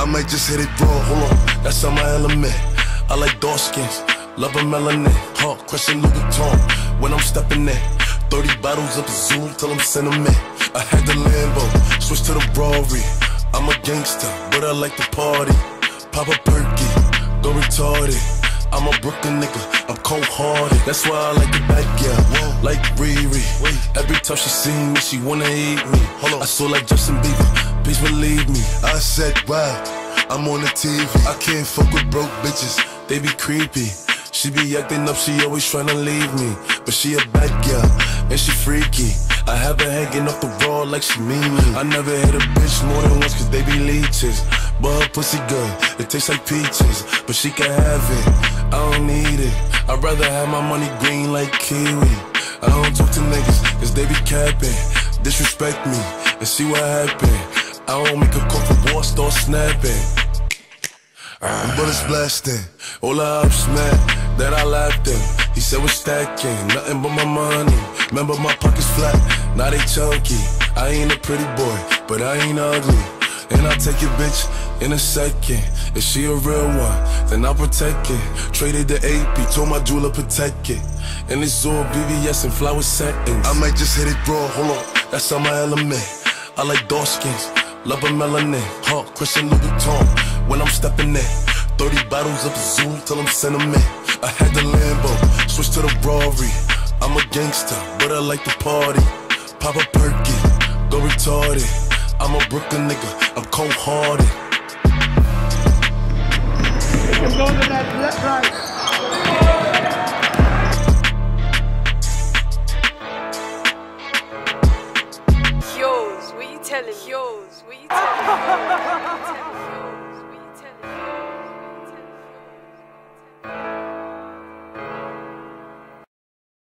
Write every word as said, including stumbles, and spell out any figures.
I might just hit it raw, hold on, that's on my element. I like dark skins, love a melanin. Heart crushing Louis Vuitton when I'm stepping in. Thirty bottles of the Zoom till I'm sentiment. I had the Lambo, switch to the Rari. I'm a gangster, but I like to party. Pop a perky, go retarded. I'm a Brooklyn nigga, I'm cold-hearted. That's why I like the bad girl, like Riri. Every time she see me, she wanna eat me. I saw like Justin Bieber, please believe me. I said, wow, I'm on the T V. I can't fuck with broke bitches, they be creepy. She be acting up, she always tryna leave me. But she a bad girl, and she freaky. I have her hanging off the wall like she mean me. I never hit a bitch more than once cause they be leeches. But her pussy good, it tastes like peaches. But she can have it, I don't need it. I'd rather have my money green like kiwi. I don't talk to niggas cause they be capping. Disrespect me and see what happen. I don't make a call for war, start snapping. uh, Bullets blasting, all the ups man that I laughed in. He said we're stacking, nothing but my money. Remember my pockets flat, now they chunky. I ain't a pretty boy, but I ain't ugly. And I'll take your bitch in a second. If she a real one, then I'll protect it. Traded the A P, told my jeweler protect it. And it's all V V S and flower settings. I might just hit it raw, hold on, that's on my element. I like dark skins, love a melanin. Heart crushing Louis Vuitton when I'm stepping in. Thirty bottles of the Zoom till I'm sentiment. I had the Lambo, switch to the Rari. I'm a gangster, but I like to party. Pop a perky, go retarded. I'm a Brooklyn nigga, I'm cold-hearted. You can go to that left, right. Yours, what you telling? Yours, what you telling?